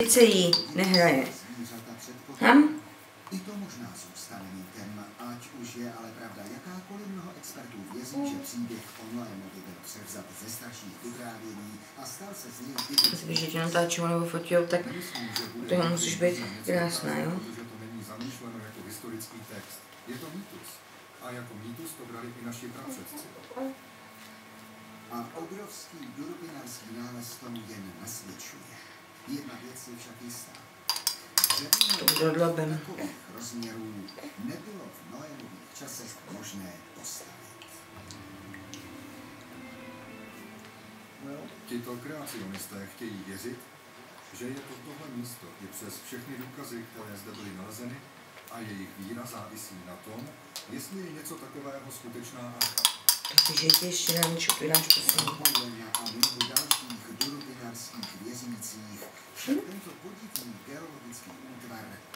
se jí nehraje. Tam? I to možná zůstane mýtem, ať už je ale pravda jakákoliv. Mnoho expertů věří, že příběh o Noémovi byl převzat ze starších vyprávění a stal se z něj Když tě natáčil nebo fotil, tak toho musíš být krásná, jo? Protože to není zamýšleno jako historický text. Je to mýtus. A jako mýtus to brali i naši prapředci. A obrovský durobinarský nález tomu jen nasvědčuje. Jedna věc je však jistá. Takových rozměrů nebylo v Noémových časech možné postavit. Tito kreacionisté chtějí věřit, že je to tohle místo i přes všechny důkazy, které zde byly nalezeny, a jejich víra závisí na tom, jestli je něco takového skutečná archa. Takže ty ještě nám vydáš poslední. A mnoho dalších durobinarských věřících však tento podivný geologický útvar